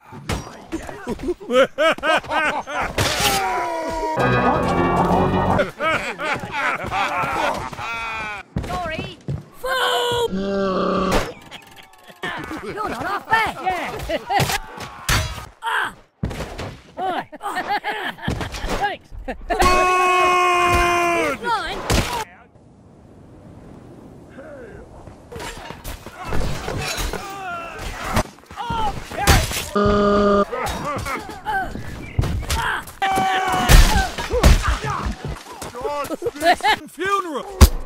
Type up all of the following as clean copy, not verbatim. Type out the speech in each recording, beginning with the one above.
Sorry. Fool! You're not half bad. Yeah. Oi. Thanks. Line. Funeral!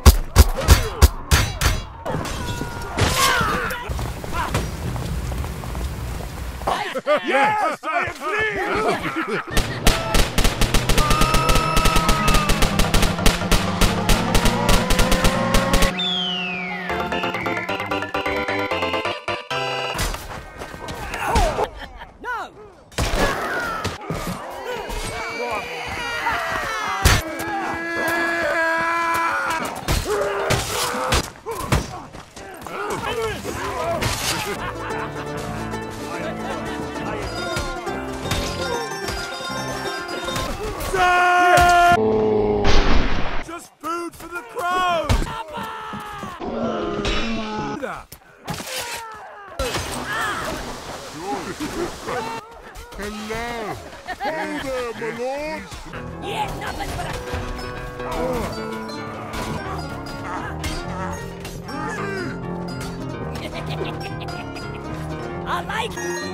Yes, I agree! Just food for the crows! Hello! Hey there, my lord! Yeah, nothing but I like